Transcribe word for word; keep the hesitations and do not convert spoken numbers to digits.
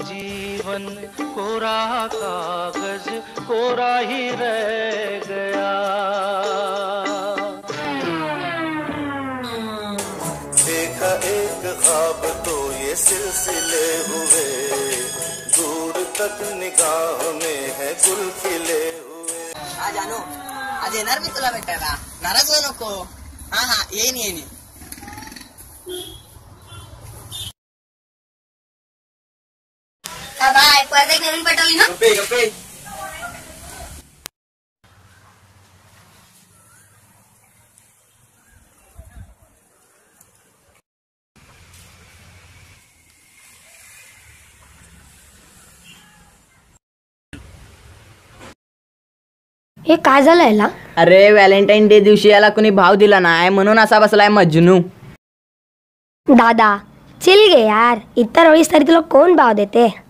जीवन कोरा कागज कोरा ही रह गया। देखा एक ख्वाब तो ये सिलसिले हुए, दूर तक निगाह में है गुल खिले हुए। आ जानो आज येणार मी तुला भेटायला, नाराज होऊ नको। हा हा येईन येईन। बाय परत घरून पाठवली ना। गप्पे गप्पे हे काय झालं याला? अरे व्हॅलेंटाईन डे दिवशी याला कुणी भाव दिला नाही म्हणून असा बसलाय मजनू। दादा चिल गे यार, इतर वेळेस तरी तुला कोण भाव देते?